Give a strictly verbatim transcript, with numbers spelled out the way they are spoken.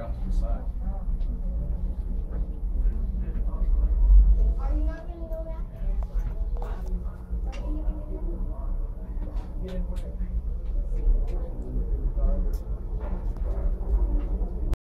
out to the side. Are you not going to go back there? Are you going to get in? Get in where?